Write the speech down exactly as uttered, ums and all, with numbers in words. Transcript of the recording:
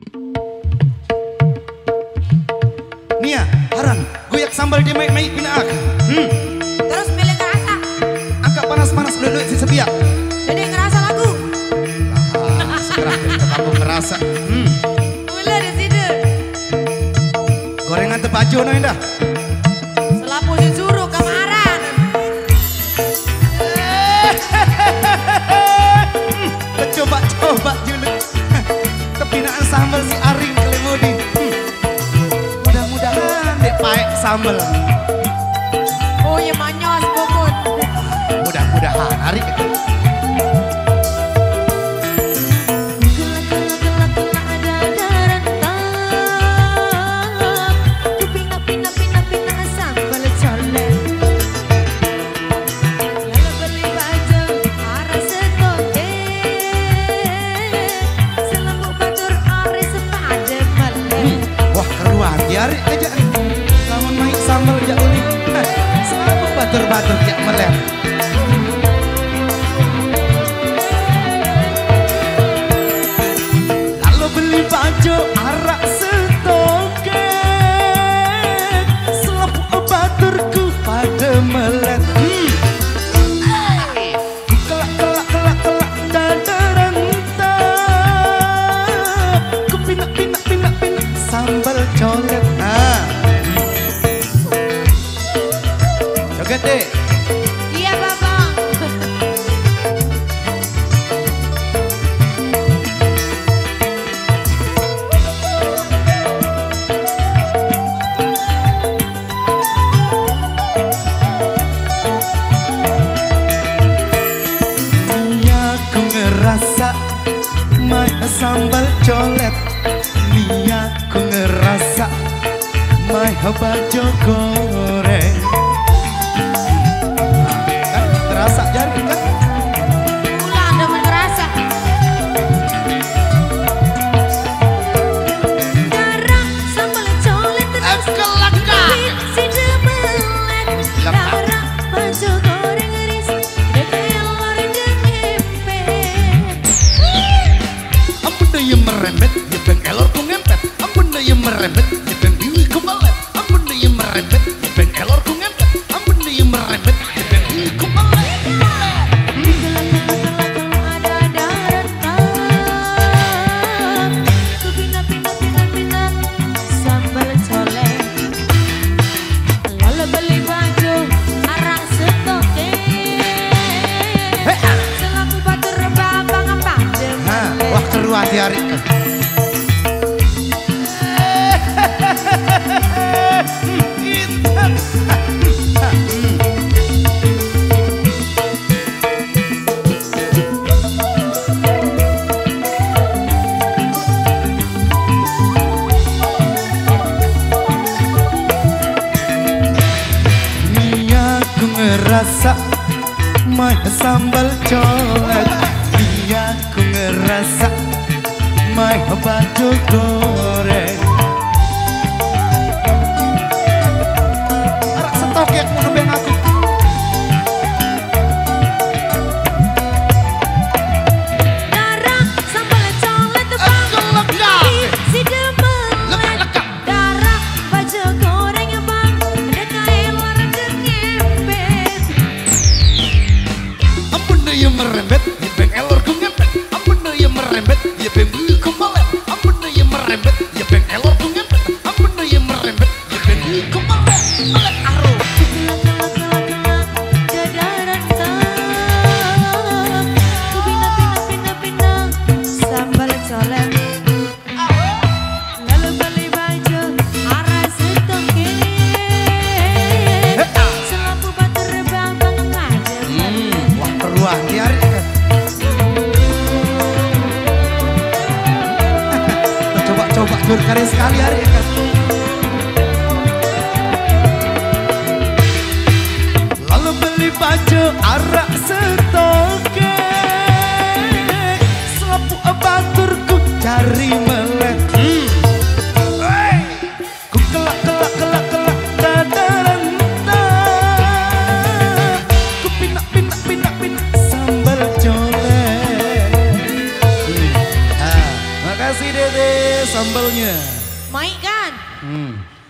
Nia, haran, goyak sambal dia maik-maik pina ak. Hmm. Terus milih ngerasa. Angkat panas-panas dulu si sebiak. Jadi ngerasa lagu. Ah, sekarang kita kamu ngerasa. Hmm. Mulai di situ. Gorengan tebaju no indah. Selapu disuruh kamaran. Coba-coba juluk. Kepinaan sambal si Aring kelemudi. Hmm. Mudah-mudahan dek paek sambal. Oh ya manyos bukun. Mudah-mudahan Aring itu. Yari aja lamun main sambal jak uli. Selalu batur-batur jak melem. Lalu beli baju arak setoke. Selalu baturku pada melet. Kelak kelak kelak kelak dada rentak. Ku pinak pinak pinak pinak sambal colet. Gede. Iya Bapak. Nia ku ngerasa mai sambal colet. Nia ku ngerasa mai baju goreng. Terasa jari kan? Mula Anda merasa. Darah sambal colet terus kelakar. Si demelet. Darah baju goreng iris. Dekelor dengepet. Ampun deh yang merembet, ya beng elor ku ngempet. Ampun deh yang merembet, ya beng diwi ku balet. Ampun deh yang merembet, ya beng elor ku ngempet. Ampun deh yang merembet, ya beng diwi ku balet. Hati-hari Nia ku ngerasa mai sambal colet. Nia ku ngerasa mai baju goreng. Arak stok ya mau nembeng aku. Darah sambal colet bang. Si demelet. Darah baju goreng bang. Dekelor dengepet. Ampun deh yang merembet, ya beng elor ku ngempet. Ampun deh yang merembet, ya beng diwi ku balet. Ampun deh yang merembet, ya beng elor ku ngempet. Ampun deh yang merembet, ya beng diwi ku balet. Balet aro. Sambal colet. Lalu beli baju arah setoke. Selapu batur bang bang ngajem. Wah perlu hati-hari kan. Coba-coba berkarya sekali hari kan. Lalu beli baju arak setoke. Selapu baturku cari melet. Ku kelak kelak kelak kelak dada rentak. Ku pinak pinak pinak pinak sambal colet. Ah, makasih. kasih Dede sambalnya. Mai kan? Hmm.